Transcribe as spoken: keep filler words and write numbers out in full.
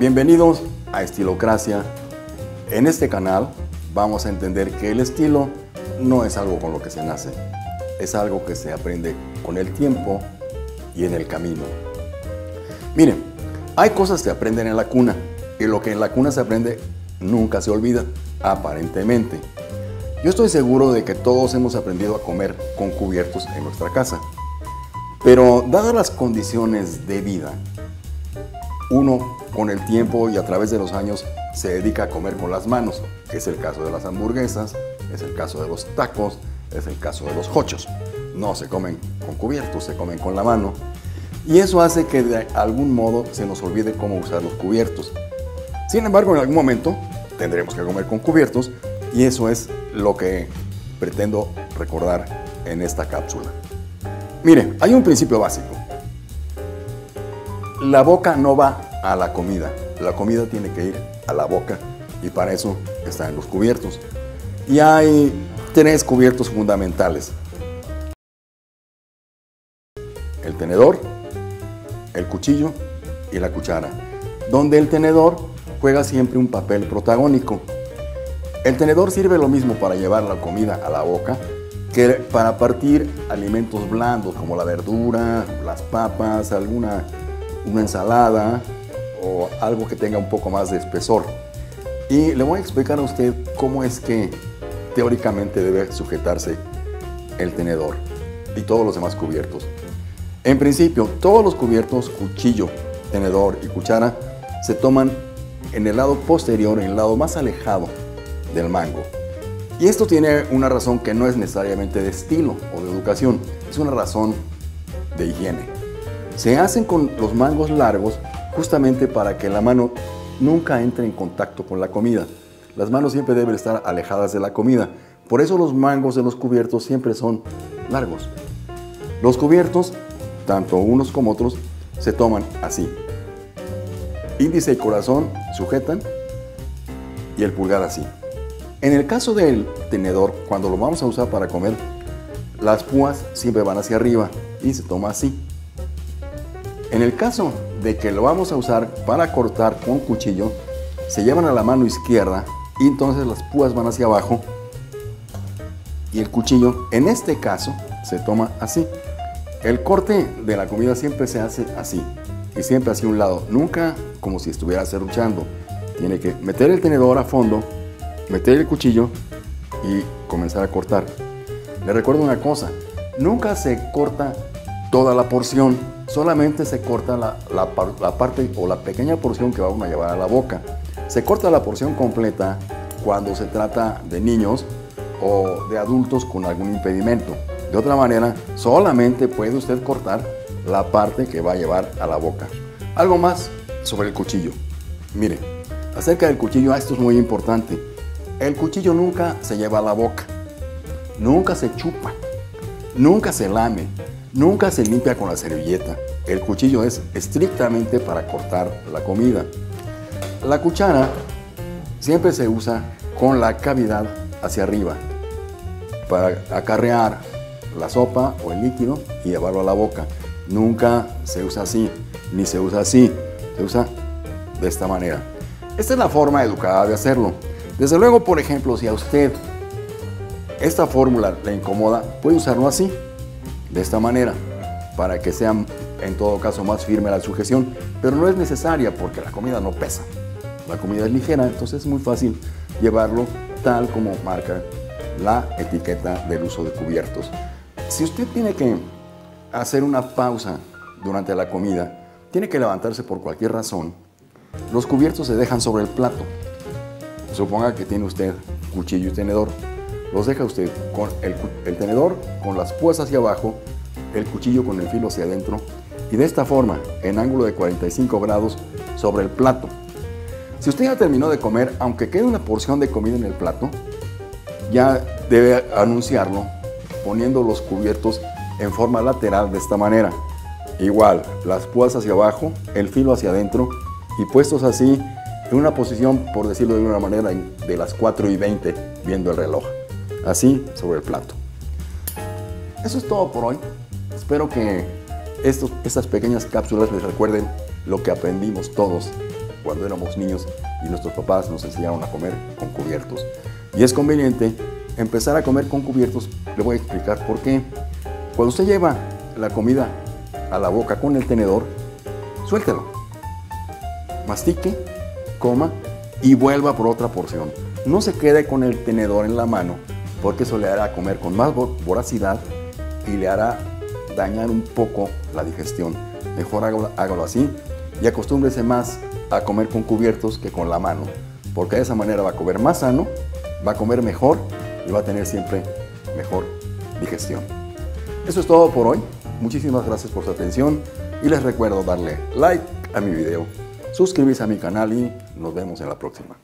Bienvenidos a Estilocracia. En este canal vamos a entender que el estilo no es algo con lo que se nace, es algo que se aprende con el tiempo y en el camino. Miren, hay cosas que aprenden en la cuna y lo que en la cuna se aprende nunca se olvida, aparentemente. Yo estoy seguro de que todos hemos aprendido a comer con cubiertos en nuestra casa, pero dadas las condiciones de vida, uno con el tiempo y a través de los años se dedica a comer con las manos, que es el caso de las hamburguesas, es el caso de los tacos, es el caso de los hochos. No se comen con cubiertos, se comen con la mano. Y eso hace que de algún modo se nos olvide cómo usar los cubiertos. Sin embargo, en algún momento tendremos que comer con cubiertos y eso es lo que pretendo recordar en esta cápsula. Mire, hay un principio básico. La boca no va a la comida, la comida tiene que ir a la boca y para eso están los cubiertos. Y hay tres cubiertos fundamentales: el tenedor, el cuchillo y la cuchara, donde el tenedor juega siempre un papel protagónico. El tenedor sirve lo mismo para llevar la comida a la boca que para partir alimentos blandos como la verdura, las papas, alguna una ensalada o algo que tenga un poco más de espesor. Y le voy a explicar a usted cómo es que teóricamente debe sujetarse el tenedor y todos los demás cubiertos. En principio, todos los cubiertos, cuchillo, tenedor y cuchara, se toman en el lado posterior, en el lado más alejado del mango. Y esto tiene una razón que no es necesariamente de estilo o de educación, es una razón de higiene. Se hacen con los mangos largos justamente para que la mano nunca entre en contacto con la comida. Las manos siempre deben estar alejadas de la comida. Por eso los mangos de los cubiertos siempre son largos. Los cubiertos, tanto unos como otros, se toman así. Índice y corazón sujetan y el pulgar así. En el caso del tenedor, cuando lo vamos a usar para comer, las púas siempre van hacia arriba y se toma así. En el caso de que lo vamos a usar para cortar con cuchillo, se llevan a la mano izquierda y entonces las púas van hacia abajo y el cuchillo, en este caso, se toma así. El corte de la comida siempre se hace así y siempre hacia un lado, nunca como si estuviera serruchando. Tiene que meter el tenedor a fondo, meter el cuchillo y comenzar a cortar. Le recuerdo una cosa, nunca se corta toda la porción, solamente se corta la, la, la parte o la pequeña porción que vamos a llevar a la boca. Se corta la porción completa cuando se trata de niños o de adultos con algún impedimento. De otra manera, solamente puede usted cortar la parte que va a llevar a la boca. Algo más sobre el cuchillo. Mire, acerca del cuchillo, esto es muy importante. El cuchillo nunca se lleva a la boca, nunca se chupa, nunca se lame, nunca se limpia con la servilleta. El cuchillo es estrictamente para cortar la comida. La cuchara siempre se usa con la cavidad hacia arriba para acarrear la sopa o el líquido y llevarlo a la boca. Nunca se usa así, ni se usa así, se usa de esta manera. Esta es la forma educada de hacerlo. Desde luego, por ejemplo, si a usted esta fórmula le incomoda, puede usarlo así, de esta manera, para que sea en todo caso más firme la sujeción, pero no es necesaria porque la comida no pesa. La comida es ligera, entonces es muy fácil llevarlo tal como marca la etiqueta del uso de cubiertos. Si usted tiene que hacer una pausa durante la comida, tiene que levantarse por cualquier razón, los cubiertos se dejan sobre el plato. Suponga que tiene usted cuchillo y tenedor. Los deja usted con el, el tenedor con las púas hacia abajo, el cuchillo con el filo hacia adentro y de esta forma, en ángulo de cuarenta y cinco grados sobre el plato. Si usted ya terminó de comer, aunque quede una porción de comida en el plato, ya debe anunciarlo poniendo los cubiertos en forma lateral de esta manera. Igual, las púas hacia abajo, el filo hacia adentro y puestos así en una posición, por decirlo de una manera, de las cuatro y veinte, viendo el reloj. Así sobre el plato. Eso es todo por hoy. Espero que estos, estas pequeñas cápsulas les recuerden lo que aprendimos todos cuando éramos niños y nuestros papás nos enseñaron a comer con cubiertos. Y es conveniente empezar a comer con cubiertos. Le voy a explicar por qué. Cuando usted lleva la comida a la boca con el tenedor, suéltelo, mastique, coma y vuelva por otra porción. No se quede con el tenedor en la mano, porque eso le hará comer con más voracidad y le hará dañar un poco la digestión. Mejor hágalo, hágalo así y acostúmbrese más a comer con cubiertos que con la mano, porque de esa manera va a comer más sano, va a comer mejor y va a tener siempre mejor digestión. Eso es todo por hoy. Muchísimas gracias por su atención y les recuerdo darle like a mi video, suscribirse a mi canal y nos vemos en la próxima.